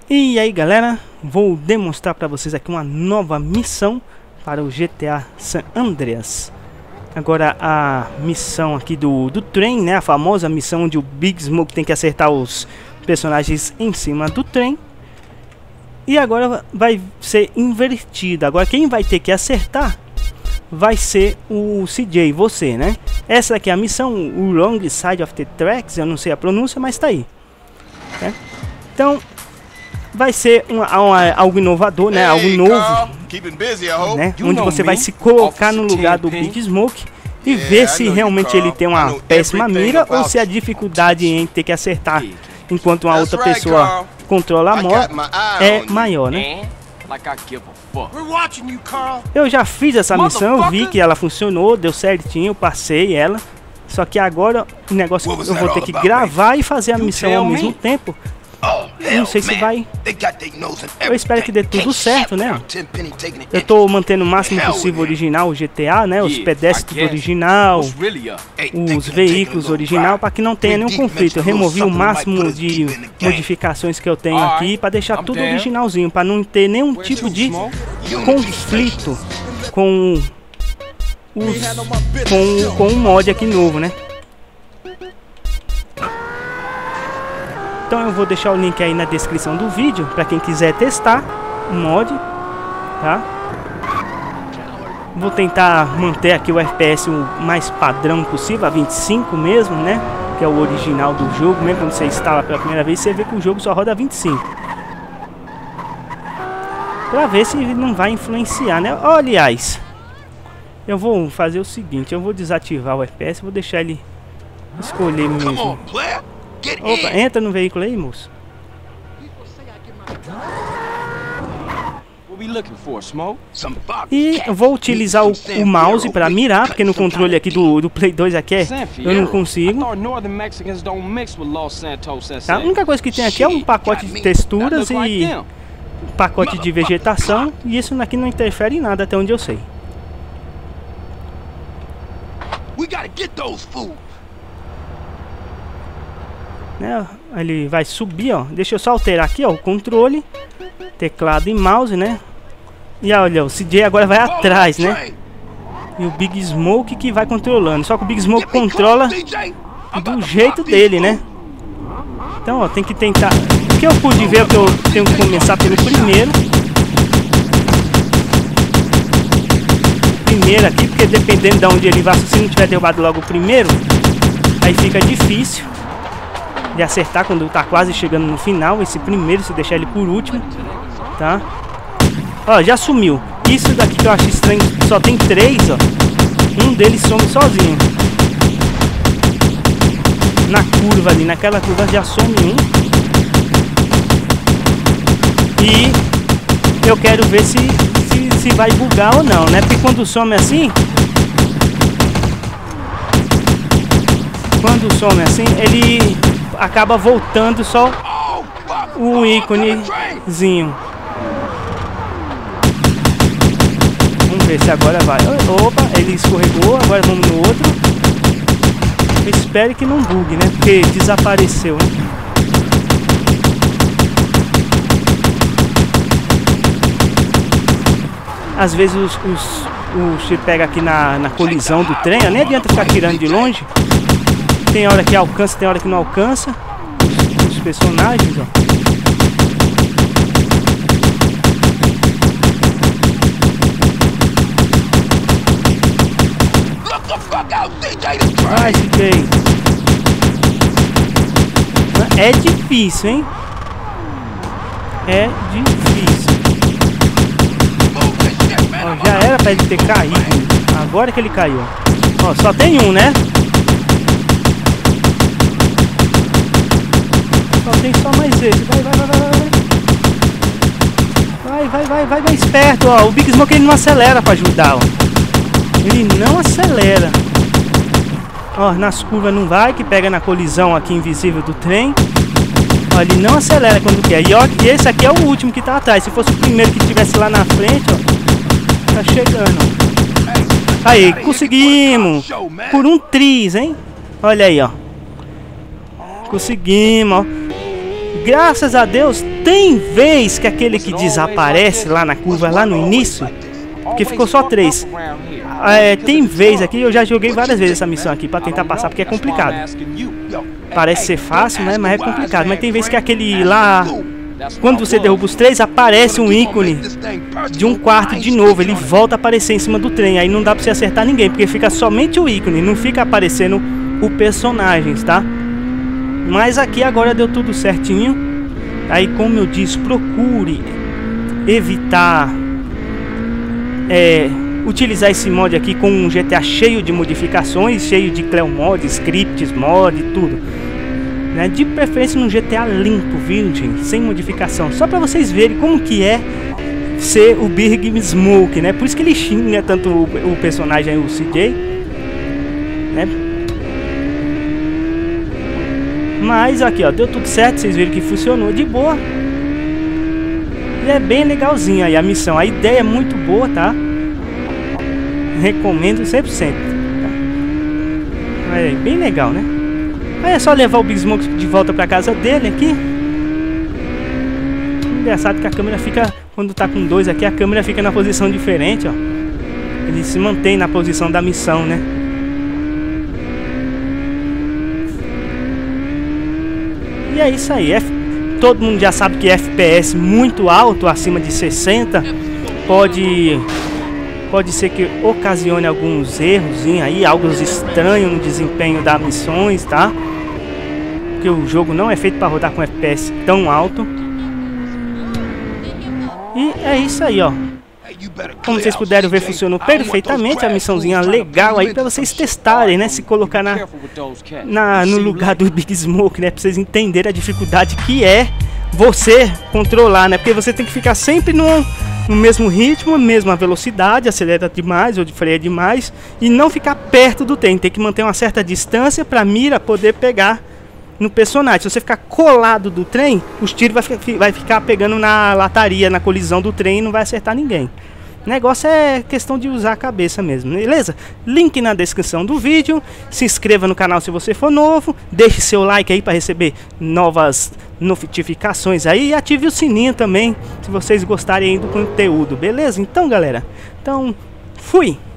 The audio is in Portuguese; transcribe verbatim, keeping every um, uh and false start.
E aí galera, vou demonstrar para vocês aqui uma nova missão para o G T A San Andreas. Agora a missão aqui do, do trem, né, a famosa missão onde o Big Smoke tem que acertar os personagens em cima do trem. E agora vai ser invertido, agora quem vai ter que acertar vai ser o C J, você, né. Essa aqui é a missão, o Wrong Side of the Tracks, eu não sei a pronúncia, mas tá aí, né? Então vai ser uma, uma, algo inovador, né? Algo novo, né? Onde você vai se colocar no lugar do Big Smoke e ver se realmente ele tem uma péssima mira ou se a dificuldade em ter que acertar enquanto uma outra pessoa controla a moto é maior, né? Eu já fiz essa missão, eu vi que ela funcionou, deu certinho, passei ela. Só que agora o negócio eu vou ter que gravar e fazer a missão ao mesmo tempo. Eu não sei se vai. Eu espero que dê tudo certo, né? Eu tô mantendo o máximo possível original o G T A, né? Os pedestres original, os veículos original, para que não tenha nenhum conflito. Eu removi o máximo de modificações que eu tenho aqui para deixar tudo originalzinho, para não ter nenhum tipo de conflito com os com, com um mod aqui novo, né? Então eu vou deixar o link aí na descrição do vídeo para quem quiser testar o mod, tá? Vou tentar manter aqui o F P S o mais padrão possível, a vinte e cinco mesmo, né? Que é o original do jogo, mesmo quando você instala pela primeira vez, você vê que o jogo só roda vinte e cinco. Para ver se não vai influenciar, né? Oh, aliás, eu vou fazer o seguinte, eu vou desativar o F P S, vou deixar ele escolher mesmo. Opa, entra no veículo aí, moço. E eu vou utilizar o, o mouse para mirar, porque no controle aqui do, do Play dois aqui é, eu não consigo. Tá? A única coisa que tem aqui é um pacote de texturas e um pacote de vegetação, e isso aqui não interfere em nada até onde eu sei. Né, ele vai subir, ó. Deixa eu só alterar aqui, ó, o controle, teclado e mouse, né? E olha, o C J agora vai atrás, né? E o Big Smoke que vai controlando. Só que o Big Smoke controla do jeito dele, né? Então, ó, tem que tentar. O que eu pude ver é que eu tenho que começar pelo primeiro. Primeiro aqui, porque dependendo de onde ele vai, se não tiver derrubado logo o primeiro, aí fica difícil de acertar quando tá quase chegando no final. Esse primeiro, se deixar ele por último, tá? Ó, já sumiu. Isso daqui que eu acho estranho, só tem três, ó. Um deles some sozinho. Na curva ali, naquela curva já some um. E eu quero ver se, se, se vai bugar ou não, né? Porque quando some assim, quando some assim, ele acaba voltando só o íconezinho. Vamos ver se agora vai. Opa, ele escorregou, agora vamos no outro. Eu espero que não bugue, né? Porque desapareceu, né? Às vezes os, os, os você pega aqui na, na colisão do trem, nem adianta ficar tirando de longe. Tem hora que alcança, tem hora que não alcança os, os personagens, ó. Ai, C J. É difícil, hein? É difícil. Ó, já era pra ele ter caído. Agora que ele caiu. Ó, só tem um, né? Tem só mais esse. Vai, vai, vai, vai, vai. Vai, vai, vai, vai, vai esperto, ó. O Big Smoke ele não acelera pra ajudar, ó. Ele não acelera. Ó, nas curvas não vai, que pega na colisão aqui invisível do trem. Ó, ele não acelera quando quer. E ó, e esse aqui é o último que tá atrás. Se fosse o primeiro que tivesse lá na frente, ó. Tá chegando. Aí, conseguimos. Por um triz, hein? Olha aí, ó. Conseguimos, ó. Graças a Deus, tem vez que aquele que desaparece lá na curva, lá no início, porque ficou só três. É, tem vez aqui, eu já joguei várias vezes essa missão aqui pra tentar passar, porque é complicado. Parece ser fácil, né? Mas é complicado. Mas tem vez que aquele lá, quando você derruba os três, aparece um ícone de um quarto de novo. Ele volta a aparecer em cima do trem. Aí não dá pra você acertar ninguém, porque fica somente o ícone, não fica aparecendo o personagens, tá? Mas aqui agora deu tudo certinho. Aí, como eu disse, procure evitar é, utilizar esse mod aqui com um G T A cheio de modificações, cheio de Cleo mod, scripts mod e tudo, né? De preferência num G T A limpo, virgem, sem modificação, só para vocês verem como que é ser o Big Smoke, né? Por isso que ele xinga tanto o, o personagem aí, o C J, né? Mas aqui, ó, deu tudo certo, vocês viram que funcionou de boa. E é bem legalzinho aí a missão. A ideia é muito boa, tá? Recomendo cem por cento. Tá? É bem legal, né? Aí é só levar o Big Smoke de volta pra casa dele aqui. Engraçado que a câmera fica, quando tá com dois aqui, a câmera fica na posição diferente, ó. Ele se mantém na posição da missão, né? E é isso aí. F... Todo mundo já sabe que F P S muito alto, acima de sessenta, pode pode ser que ocasione alguns erros aí, algo estranho no desempenho das missões, tá? Porque o jogo não é feito para rodar com F P S tão alto. E é isso aí, ó. Como vocês puderam ver, funcionou perfeitamente. A missãozinha legal aí pra vocês testarem, né? Se colocar na, na, no lugar do Big Smoke, né? Pra vocês entenderem a dificuldade que é você controlar, né? Porque você tem que ficar sempre no, no mesmo ritmo, mesma velocidade, acelera demais ou freia demais, e não ficar perto do trem. Tem que manter uma certa distância pra mira poder pegar no personagem. Se você ficar colado do trem, os tiros vai, vai ficar pegando na lataria, na colisão do trem, e não vai acertar ninguém. O negócio é questão de usar a cabeça mesmo, beleza? Link na descrição do vídeo. Se inscreva no canal se você for novo. Deixe seu like aí para receber novas notificações aí. E ative o sininho também, se vocês gostarem do conteúdo, beleza? Então, galera, então, fui!